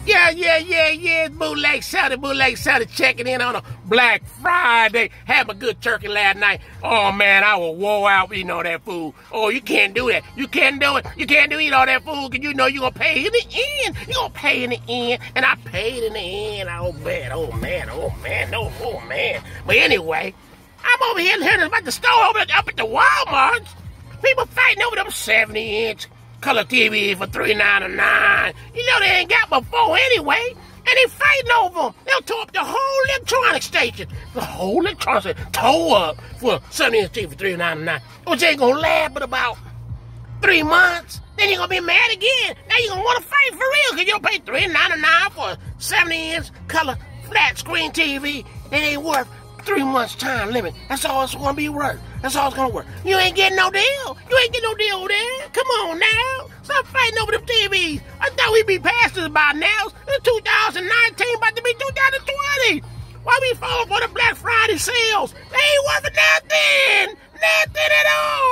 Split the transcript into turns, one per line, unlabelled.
Yeah. Bootleg shorty checking in on a Black Friday. Had a good turkey last night. Oh, man, I was wore out eating all that food. Oh, you can't do that. You can't do it. You can't eat all that food because you know you're going to pay in the end. You're going to pay in the end. And I paid in the end. Oh, man. But anyway, I'm over here hearing about the store up at the Walmart. People fighting over them 70-inch color TV for $3.99. You know they ain't got before anyway. And they fighting over them. They'll tow up the whole electronic station. The whole electronic station tow up for 70-inch TV for $3.99. Which ain't gonna last but about 3 months. Then you're gonna be mad again. Now you're gonna wanna fight for real because you'll pay $3.99 for a 70-inch color flat screen TV that ain't worth 3 months time limit. That's all it's gonna be worth. That's all it's gonna work. You ain't getting no deal. You ain't getting no deal over there. Come on now. Stop fighting over them TVs. I thought we'd be past this by now. It's 2019, about to be 2020. Why we falling for the Black Friday sales? They ain't worth nothing. Nothing at all.